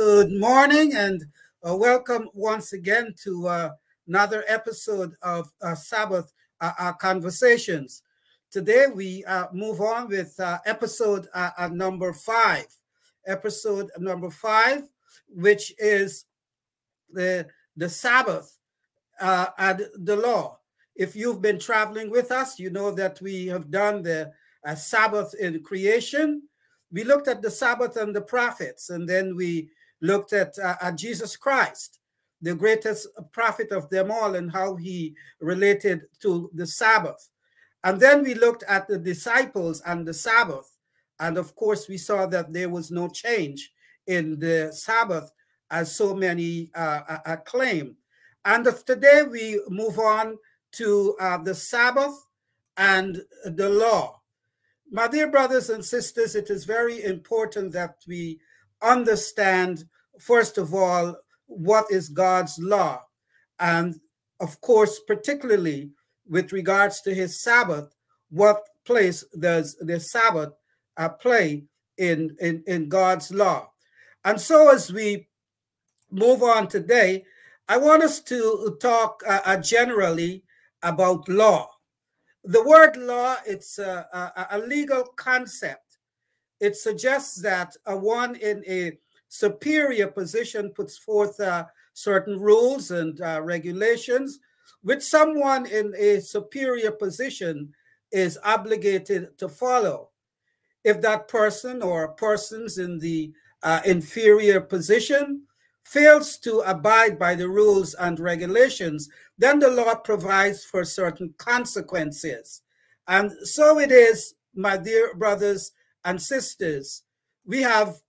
Good morning and welcome once again to another episode of Sabbath Conversations. Today we move on with episode number 5. Episode number 5, which is the Sabbath and the law. If you've been traveling with us, you know that we have done the Sabbath in creation. We looked at the Sabbath and the prophets, and then we looked at Jesus Christ, the greatest prophet of them all, and how he related to the Sabbath. And then we looked at the disciples and the Sabbath. And of course, we saw that there was no change in the Sabbath, as so many claim. And today we move on to the Sabbath and the law. My dear brothers and sisters, it is very important that we understand, first of all, what is God's law. And of course, particularly with regards to his Sabbath, what place does the Sabbath play in God's law? And so as we move on today, I want us to talk generally about law. The word law, it's a legal concept. It suggests that one in a superior position puts forth certain rules and regulations, which someone in a superior position is obligated to follow. If that person or persons in the inferior position fails to abide by the rules and regulations, then the law provides for certain consequences. And so it is, my dear brothers and sisters. We have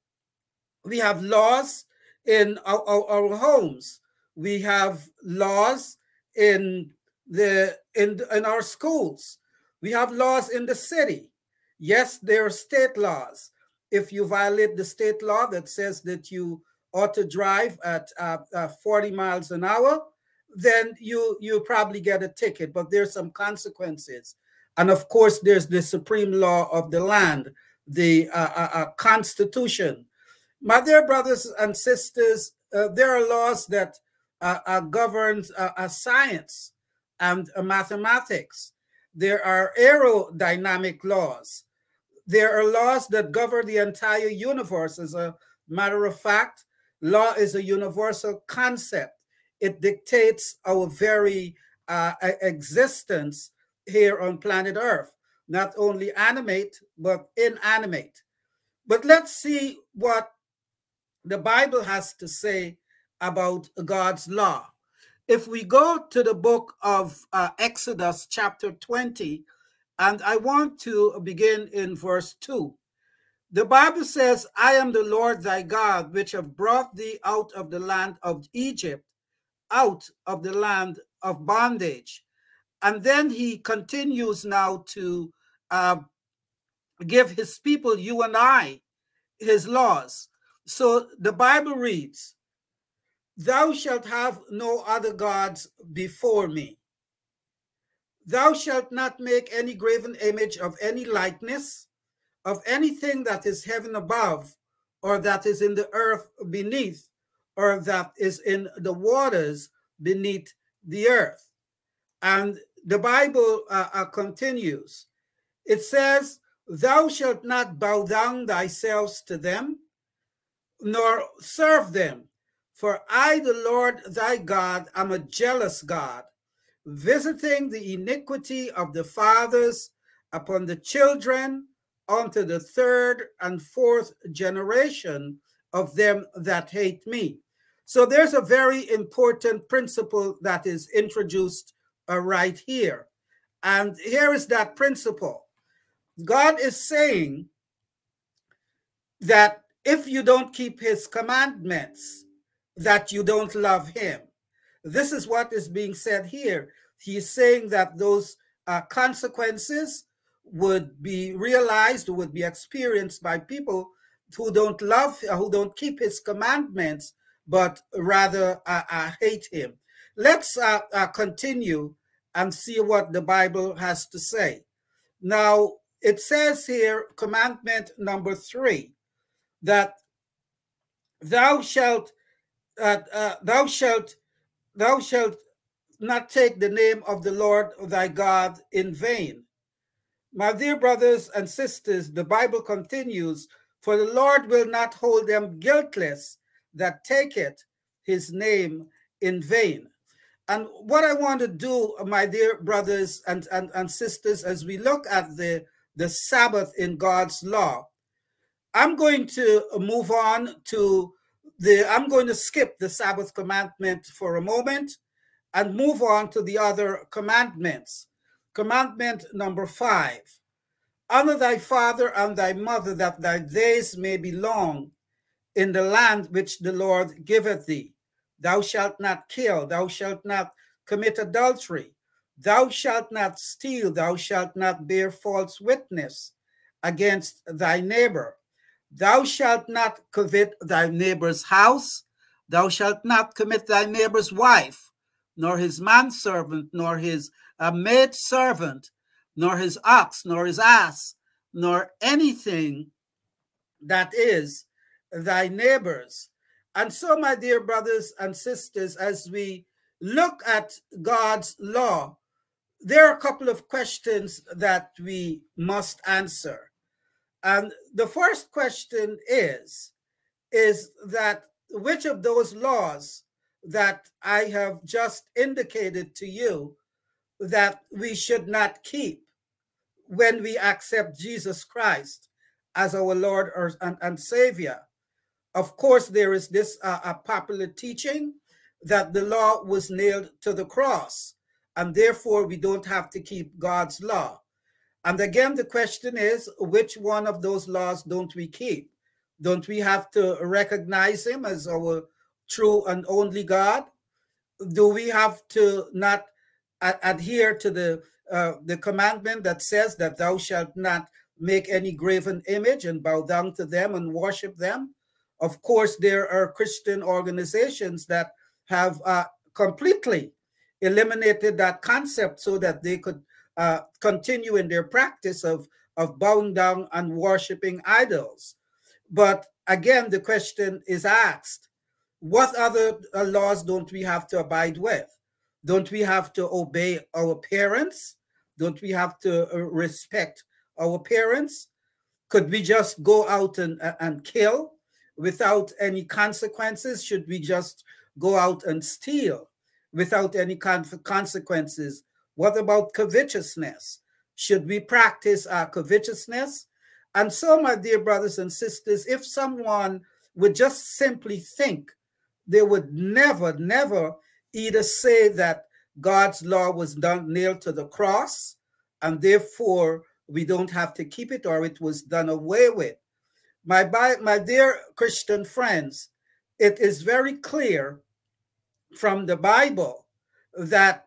laws in our homes. We have laws in our schools. We have laws in the city. Yes, there are state laws. If you violate the state law that says that you ought to drive at 40 miles an hour, then you probably get a ticket, but there's some consequences. And of course, there's the supreme law of the land, the Constitution. My dear brothers and sisters, there are laws that govern science and mathematics. There are aerodynamic laws. There are laws that govern the entire universe. As a matter of fact, law is a universal concept. It dictates our very existence here on planet Earth, not only animate, but inanimate. But let's see what the Bible has to say about God's law. If we go to the book of Exodus chapter 20, and I want to begin in verse 2. The Bible says, I am the Lord thy God, which have brought thee out of the land of Egypt, out of the land of bondage. And then he continues now to give his people, you and I, his laws. So the Bible reads, thou shalt have no other gods before me. Thou shalt not make any graven image of any likeness, of anything that is heaven above, or that is in the earth beneath, or that is in the waters beneath the earth. And the Bible continues. It says, thou shalt not bow down thyself to them, nor serve them. For I, the Lord thy God, am a jealous God, visiting the iniquity of the fathers upon the children, unto the third and fourth generation of them that hate me. So there's a very important principle that is introduced right here. And here is that principle. God is saying that if you don't keep his commandments, that you don't love him. This is what is being said here. He's saying that those consequences would be realized, would be experienced by people who don't love, who don't keep his commandments, but rather hate him. Let's continue and see what the Bible has to say. Now, it says here, commandment number 3, that thou shalt thou shalt not take the name of the Lord thy God in vain. My dear brothers and sisters, the Bible continues, for the Lord will not hold them guiltless that taketh his name in vain. And what I want to do, my dear brothers and sisters, as we look at the Sabbath in God's law, I'm going to move on to I'm going to skip the Sabbath commandment for a moment and move on to the other commandments. Commandment number 5. Honor thy father and thy mother, that thy days may be long in the land which the Lord giveth thee. Thou shalt not kill, thou shalt not commit adultery, thou shalt not steal, thou shalt not bear false witness against thy neighbor. Thou shalt not covet thy neighbor's house, thou shalt not commit thy neighbor's wife, nor his manservant, nor his maidservant, nor his ox, nor his ass, nor anything that is thy neighbor's. And so, my dear brothers and sisters, as we look at God's law, there are a couple of questions that we must answer. And the first question is that which of those laws that I have just indicated to you that we should not keep when we accept Jesus Christ as our Lord and Savior? Of course, there is this a popular teaching that the law was nailed to the cross, and therefore we don't have to keep God's law. And again, the question is, which one of those laws don't we keep? Don't we have to recognize him as our true and only God? Do we have to not adhere to the commandment that says that thou shalt not make any graven image and bow down to them and worship them? Of course, there are Christian organizations that have completely eliminated that concept so that they could continue in their practice of bowing down and worshiping idols. But again, the question is asked, what other laws don't we have to abide with? Don't we have to obey our parents? Don't we have to respect our parents? Could we just go out and kill without any consequences? Should we just go out and steal without any consequences? What about covetousness? Should we practice covetousness? And so, my dear brothers and sisters, if someone would just simply think, they would never either say that God's law was nailed to the cross, and therefore we don't have to keep it, or it was done away with. My dear Christian friends, it is very clear from the Bible that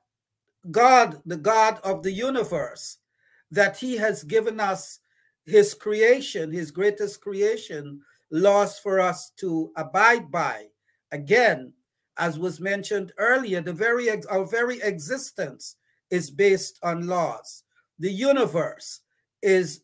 God, the God of the universe, that he has given us his creation, his greatest creation, laws for us to abide by. Again, as was mentioned earlier, our very existence is based on laws. The universe is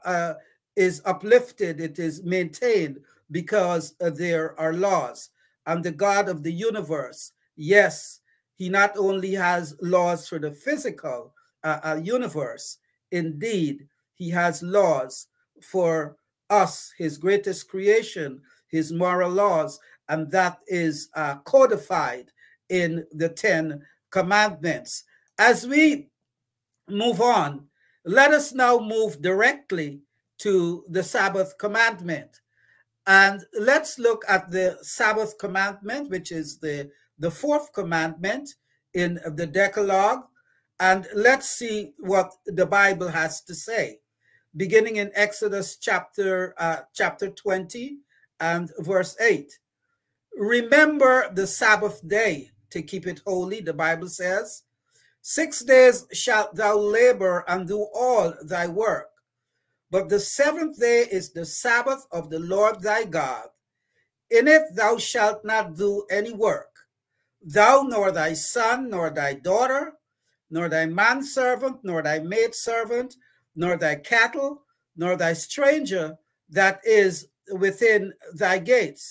uplifted, it is maintained because there are laws. And the God of the universe, yes, he not only has laws for the physical universe, indeed, he has laws for us, his greatest creation, his moral laws, and that is codified in the 10 Commandments. As we move on, let us now move directly to the Sabbath commandment. And let's look at the Sabbath commandment, which is the fourth commandment in the Decalogue. And let's see what the Bible has to say, beginning in Exodus chapter 20 and verse 8. Remember the Sabbath day to keep it holy, the Bible says. 6 days shalt thou labor and do all thy work. But the seventh day is the Sabbath of the Lord thy God. In it thou shalt not do any work, thou nor thy son, nor thy daughter, nor thy manservant, nor thy maidservant, nor thy cattle, nor thy stranger that is within thy gates.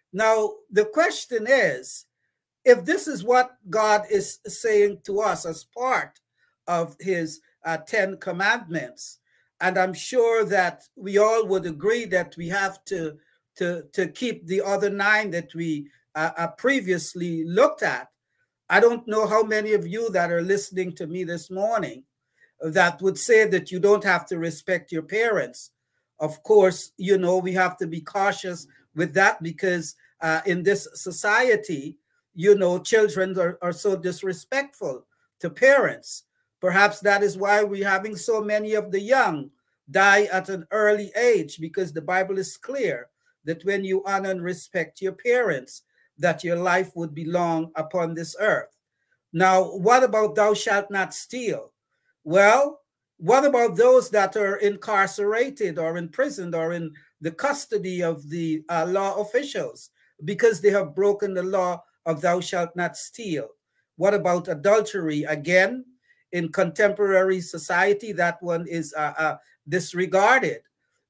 Now, the question is, if this is what God is saying to us as part of his 10 commandments, and I'm sure that we all would agree that we have to keep the other 9 that we previously looked at. I don't know how many of you that are listening to me this morning that would say that you don't have to respect your parents. Of course, you know, we have to be cautious with that because in this society, you know, children are so disrespectful to parents. Perhaps that is why we're having so many of the young die at an early age, because the Bible is clear that when you honor and respect your parents, that your life would be long upon this earth. Now, what about thou shalt not steal? Well, what about those that are incarcerated or imprisoned or in the custody of the law officials because they have broken the law of thou shalt not steal? What about adultery? Again, in contemporary society, that one is disregarded.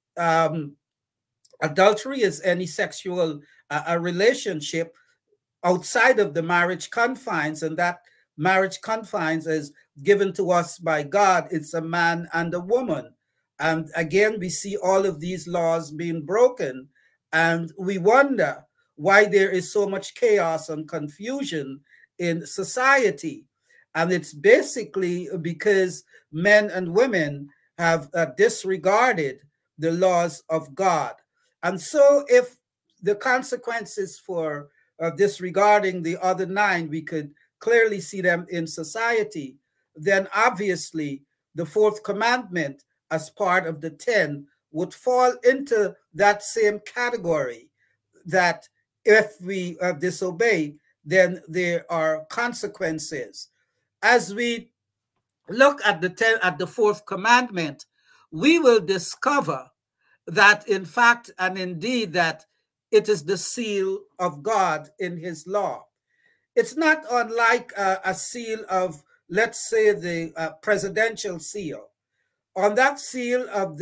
Adultery is any sexual relationship outside of the marriage confines, and that marriage confines is given to us by God. It's a man and a woman. And again, we see all of these laws being broken, and we wonder why there is so much chaos and confusion in society. And it's basically because men and women have disregarded the laws of God. And so if the consequences for disregarding the other 9, we could clearly see them in society, then obviously the 4th commandment as part of the 10 would fall into that same category, that if we disobey, then there are consequences. As we look at the 4th commandment, we will discover that in fact and indeed that it is the seal of God in his law. It's not unlike a seal of, let's say, the presidential seal. On that seal of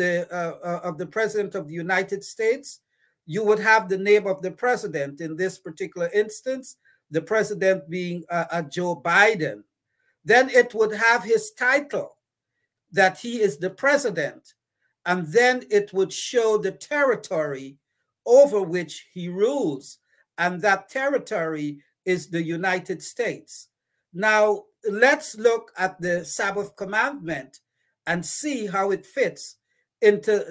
the President of the United States, you would have the name of the president. In this particular instance, the president being Joe Biden. Then it would have his title, that he is the president, and then it would show the territory over which he rules, and that territory is the United States. Now, let's look at the Sabbath commandment and see how it fits into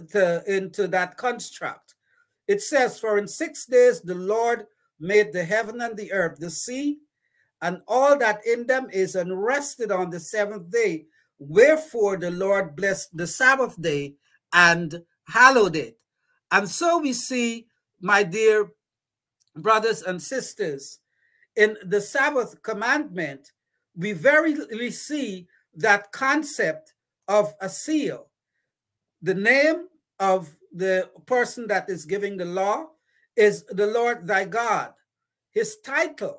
that construct. It says, for in 6 days the Lord made the heaven and the earth, the sea, and all that in them is, and rested on the 7th day. Wherefore the Lord blessed the Sabbath day and hallowed it. And so we see, my dear brothers and sisters, in the Sabbath commandment, we verily see that concept of a seal. The name of the person that is giving the law is the Lord thy God. His title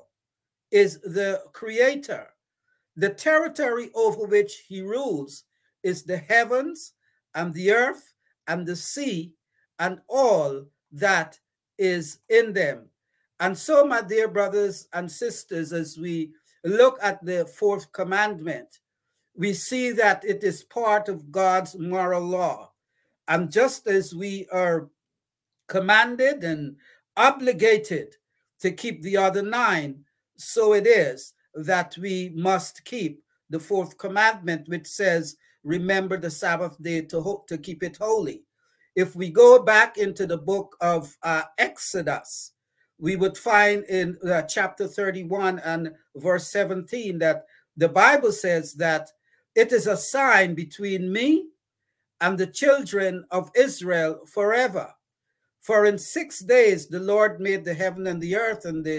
is the Creator. The territory over which he rules is the heavens and the earth and the sea and all that is in them. And so, my dear brothers and sisters, as we look at the 4th commandment, we see that it is part of God's moral law. And just as we are commanded and obligated to keep the other 9, so it is that we must keep the 4th commandment, which says, remember the Sabbath day to keep it holy. If we go back into the book of Exodus, we would find in chapter 31 and verse 17 that the Bible says that it is a sign between me and the children of Israel forever. For in 6 days the Lord made the heaven and the earth, and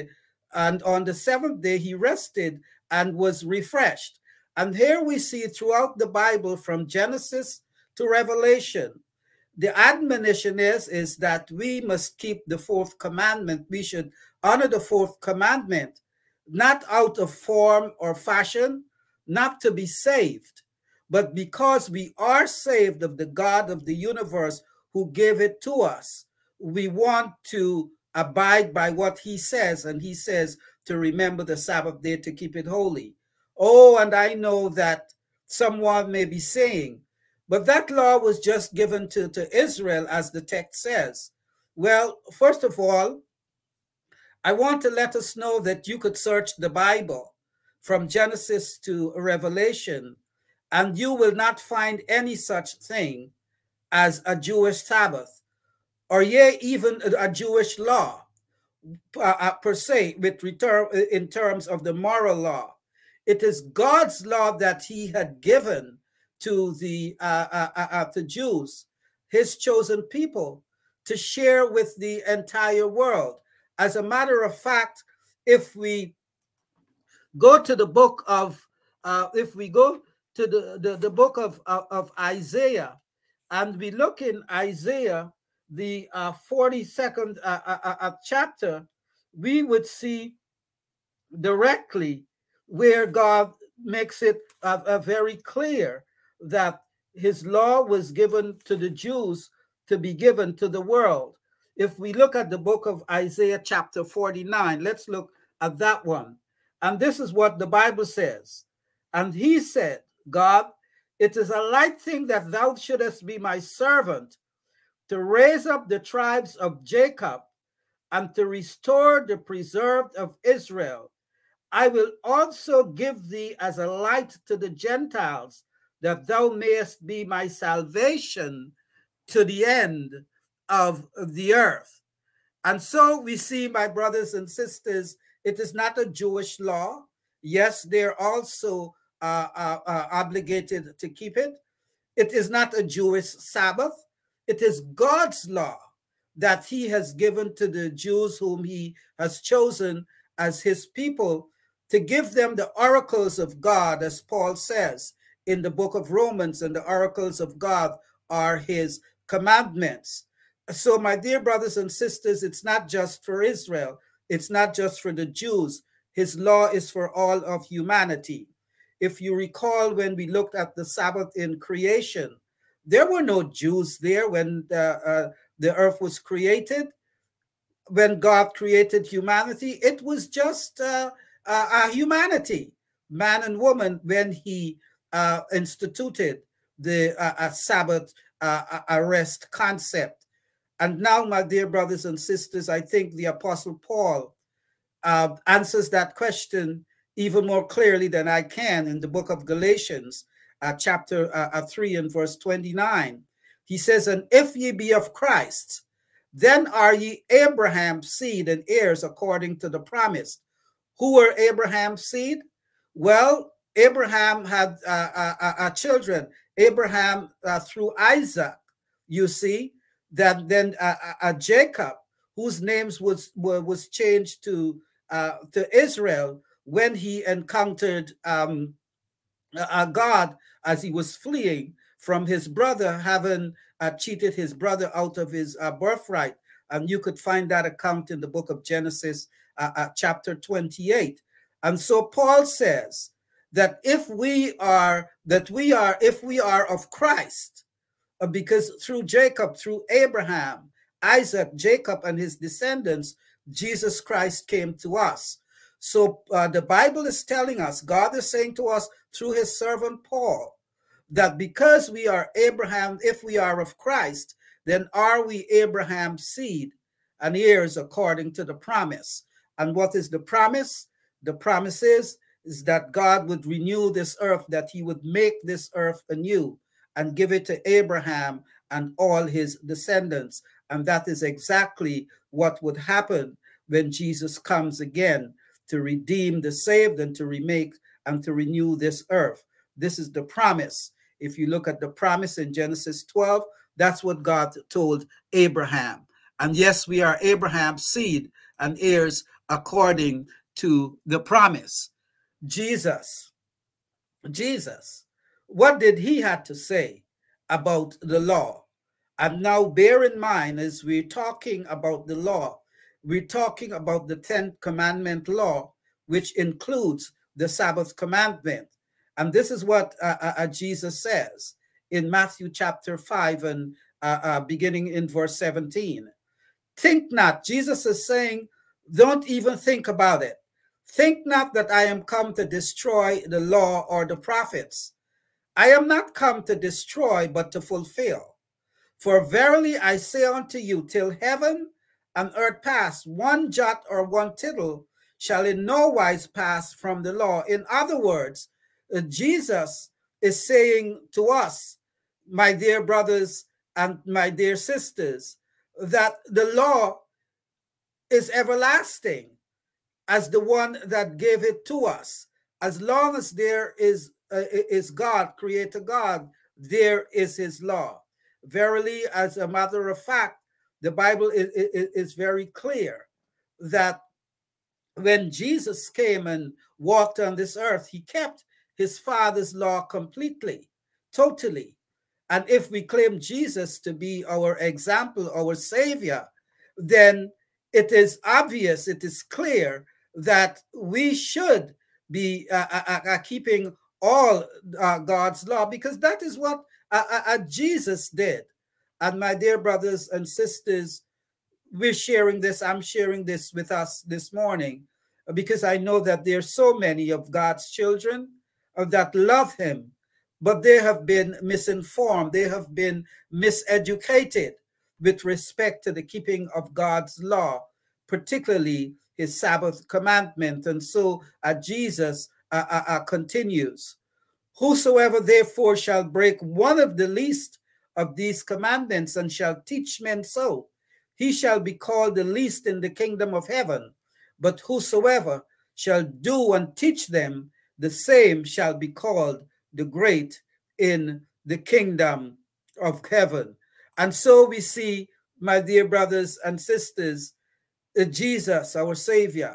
on the 7th day he rested and was refreshed. And here we see throughout the Bible, from Genesis to Revelation, the admonition is that we must keep the 4th commandment. We should honor the 4th commandment, not out of form or fashion, not to be saved, but because we are saved of the God of the universe who gave it to us. We want to abide by what he says, and he says to remember the Sabbath day to keep it holy. Oh, and I know that someone may be saying, but that law was just given to Israel, as the text says. Well, first of all, I want to let us know that you could search the Bible from Genesis to Revelation, and you will not find any such thing as a Jewish Sabbath, or yea, even a Jewish law per se, in terms of the moral law. It is God's law that he had given to the Jews, his chosen people, to share with the entire world. As a matter of fact, if we go to the book of, the book of Isaiah, and we look in Isaiah, the 42nd chapter, we would see directly where God makes it very clear that his law was given to the Jews to be given to the world. If we look at the book of Isaiah chapter 49, let's look at that one. And this is what the Bible says. And he said, God, it is a light thing that thou shouldest be my servant, to raise up the tribes of Jacob and to restore the preserved of Israel. I will also give thee as a light to the Gentiles, that thou mayest be my salvation to the end of the earth. And so we see, my brothers and sisters, it is not a Jewish law. Yes, they're also obligated to keep it. It is not a Jewish Sabbath. It is God's law that he has given to the Jews whom he has chosen as his people, to give them the oracles of God, as Paul says in the book of Romans, and the oracles of God are his commandments. So, my dear brothers and sisters, it's not just for Israel. It's not just for the Jews. His law is for all of humanity. If you recall, when we looked at the Sabbath in creation, there were no Jews there when the earth was created. When God created humanity, it was just humanity, man and woman, when he instituted the Sabbath rest concept. And now, my dear brothers and sisters, I think the Apostle Paul answers that question even more clearly than I can in the book of Galatians, chapter 3 and verse 29. He says, and if ye be of Christ, then are ye Abraham's seed and heirs according to the promise. Who were Abraham's seed? Well, Abraham had children. Abraham through Isaac, you see, that then Jacob, whose names was changed to Israel when he encountered God as he was fleeing from his brother, having cheated his brother out of his birthright. And you could find that account in the book of Genesis, chapter 28. And so Paul says that if we are of Christ, because through Jacob, through Abraham, Isaac, Jacob, and his descendants, Jesus Christ came to us. So the Bible is telling us, God is saying to us through his servant Paul, that because we are Abraham, if we are of Christ, then are we Abraham's seed and heirs according to the promise. And what is the promise? The promise is that God would renew this earth, that he would make this earth anew and give it to Abraham and all his descendants. And that is exactly what would happen when Jesus comes again to redeem the saved and to remake and to renew this earth. This is the promise. If you look at the promise in Genesis 12, that's what God told Abraham. And yes, we are Abraham's seed and heirs according to the promise. Jesus, what did he have to say about the law? And now bear in mind, as we're talking about the law, we're talking about the 10th commandment law, which includes the Sabbath commandment. And this is what Jesus says in Matthew chapter 5 and beginning in verse 17. Think not. Jesus is saying, don't even think about it. Think not that I am come to destroy the law or the prophets. I am not come to destroy, but to fulfill. For verily I say unto you, till heaven and earth pass, one jot or one tittle shall in no wise pass from the law. In other words, Jesus is saying to us, my dear brothers and my dear sisters, that the law is everlasting as the one that gave it to us. As long as there is God, Creator God, there is his law. Verily, as a matter of fact, the Bible is very clear that when Jesus came and walked on this earth, he kept his Father's law completely, totally. And if we claim Jesus to be our example, our Savior, then it is obvious, it is clear that we should be keeping all God's law, because that is what Jesus did. And my dear brothers and sisters, we're sharing this, I'm sharing this with us this morning, because I know that there's so many of God's children that love him, but they have been misinformed, they have been miseducated with respect to the keeping of God's law, particularly his Sabbath commandment. And so Jesus continues, whosoever therefore shall break one of the least of these commandments and shall teach men so, he shall be called the least in the kingdom of heaven. But whosoever shall do and teach them, the same shall be called the great in the kingdom of heaven. And so we see, my dear brothers and sisters, Jesus, our Savior,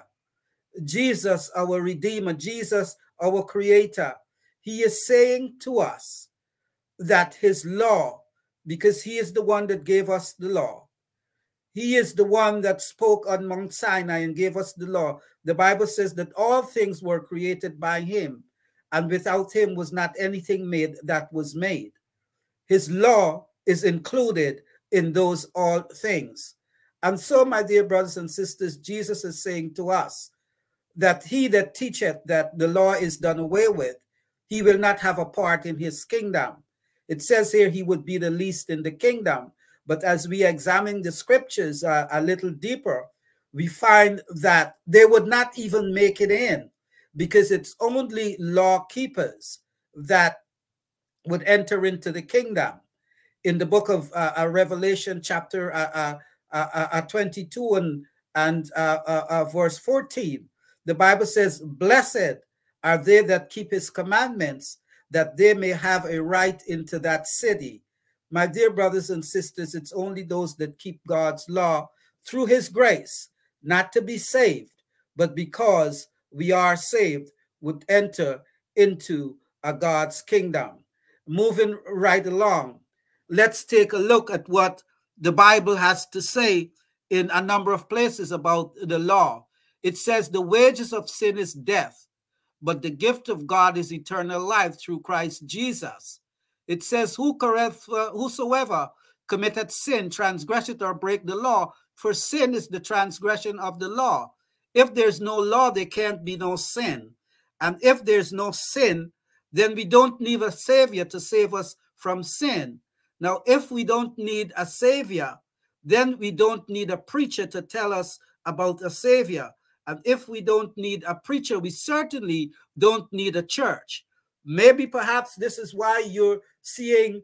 Jesus, our Redeemer, Jesus, our Creator, he is saying to us that his law, because he is the one that gave us the law, he is the one that spoke on Mount Sinai and gave us the law. The Bible says that all things were created by him, and without him was not anything made that was made. His law is included in those all things. And so, my dear brothers and sisters, Jesus is saying to us that he that teacheth that the law is done away with, he will not have a part in his kingdom. It says here he would be the least in the kingdom. But as we examine the scriptures a little deeper, we find that they would not even make it in, because it's only law keepers that would enter into the kingdom. In the book of Revelation, chapter 22 and verse 14, the Bible says, blessed are they that keep his commandments, that they may have a right into that city. My dear brothers and sisters, it's only those that keep God's law through his grace, not to be saved, but because we are saved, would enter into God's kingdom. Moving right along, let's take a look at what the Bible has to say in a number of places about the law. It says the wages of sin is death, but the gift of God is eternal life through Christ Jesus. It says, whosoever committeth sin, transgresseth or break the law, for sin is the transgression of the law. If there's no law, there can't be no sin. And if there's no sin, then we don't need a savior to save us from sin. Now, if we don't need a savior, then we don't need a preacher to tell us about a savior. And if we don't need a preacher, we certainly don't need a church. Maybe perhaps this is why you're seeing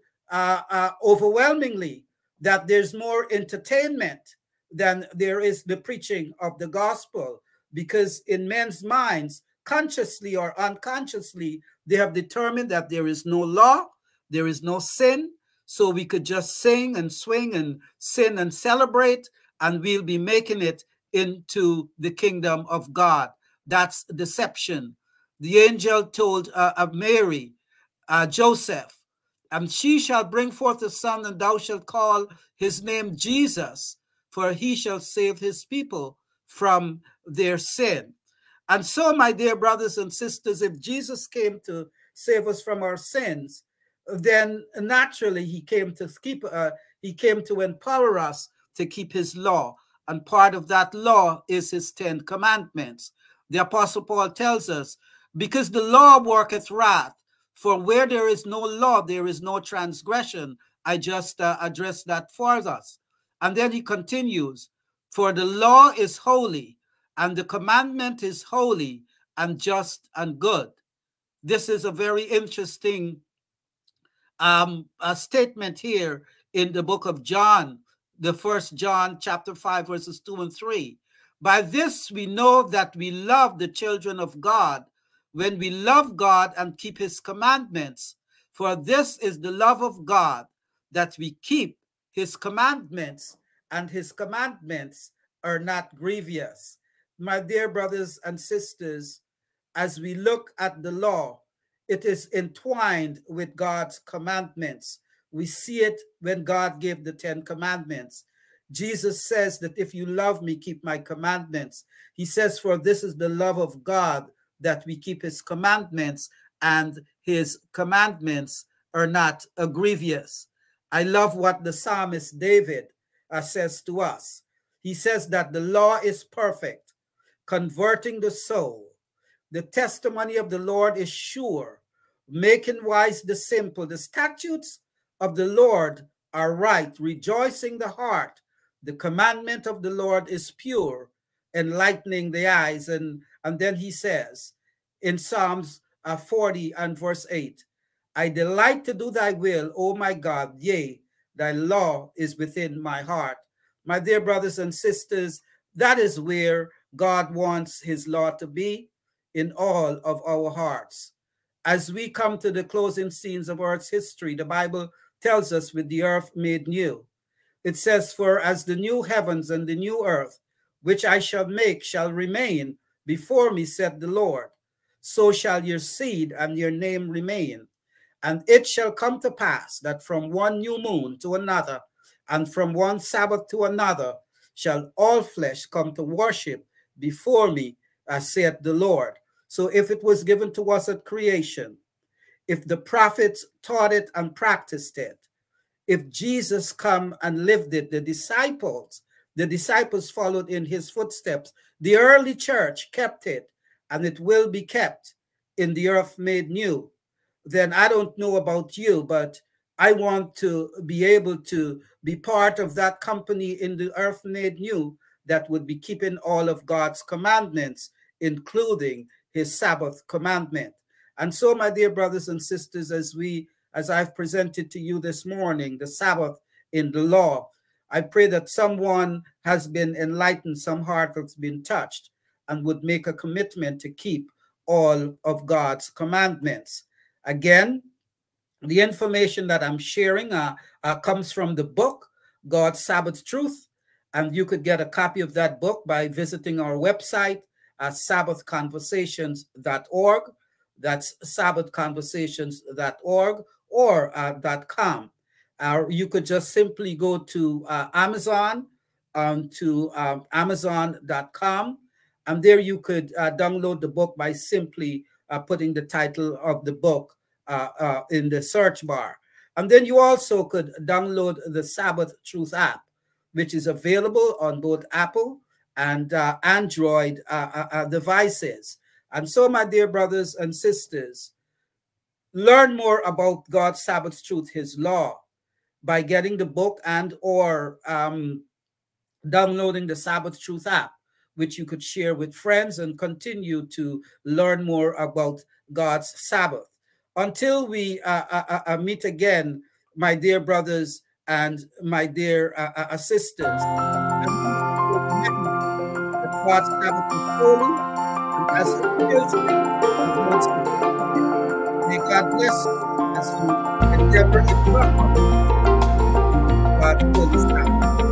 overwhelmingly that there's more entertainment than there is the preaching of the gospel, because in men's minds, consciously or unconsciously, they have determined that there is no law, there is no sin, so we could just sing and swing and sin and celebrate, and we'll be making it into the kingdom of God. That's deception. The angel told Mary, Joseph, and she shall bring forth a son, and thou shalt call his name Jesus, for he shall save his people from their sin. And so, my dear brothers and sisters, if Jesus came to save us from our sins, then naturally he came to empower us to keep his law. and part of that law is his 10 commandments. The Apostle Paul tells us, because the law worketh wrath, for where there is no law, there is no transgression. I just addressed that for us. And then he continues, for the law is holy, and the commandment is holy and just and good. This is a very interesting statement here in the book of John, the 1 John chapter 5, verses 2 and 3. By this we know that we love the children of God, when we love God and keep his commandments. For this is the love of God, that we keep his commandments, and his commandments are not grievous. My dear brothers and sisters, as we look at the law, it is entwined with God's commandments. We see it when God gave the 10 commandments. Jesus says that if you love me, keep my commandments. He says, for this is the love of God, that we keep his commandments, and his commandments are not grievous. I love what the psalmist David says to us. He says that the law is perfect, converting the soul. The testimony of the Lord is sure, making wise the simple. The statutes of the Lord are right, rejoicing the heart. The commandment of the Lord is pure, enlightening the eyes. And then he says in Psalms 40 and verse 8, I delight to do thy will, O my God, yea, thy law is within my heart. My dear brothers and sisters, that is where God wants his law to be, in all of our hearts. As we come to the closing scenes of Earth's history, the Bible tells us, with the earth made new. It says, for as the new heavens and the new earth, which I shall make, shall remain before me, said the Lord, so shall your seed and your name remain. And it shall come to pass that from one new moon to another, and from one Sabbath to another, shall all flesh come to worship before me, saith the Lord. So if it was given to us at creation, if the prophets taught it and practiced it, if Jesus come and lived it, the disciples followed in his footsteps, the early church kept it, and it will be kept in the earth made new, then I don't know about you, but I want to be able to be part of that company in the earth made new that would be keeping all of God's commandments, including his Sabbath commandment. And so, my dear brothers and sisters, as I've presented to you this morning, the Sabbath in the law, I pray that someone has been enlightened, some heart has been touched, and would make a commitment to keep all of God's commandments. Again, the information that I'm sharing comes from the book, God's Sabbath Truth, and you could get a copy of that book by visiting our website at sabbathconversations.org. That's sabbathconversations.org or .com. You could just simply go to Amazon, to Amazon.com, and there you could download the book by simply putting the title of the book in the search bar. And then you also could download the Sabbath Truth app, which is available on both Apple and Android devices. And so, my dear brothers and sisters, learn more about God's Sabbath Truth, his law, by getting the book and or downloading the Sabbath Truth app, which you could share with friends and continue to learn more about God's Sabbath. Until we meet again, my dear brothers and my dear sisters, God's Sabbath is holy, and as may God bless you as you endeavor in God will Sabbath.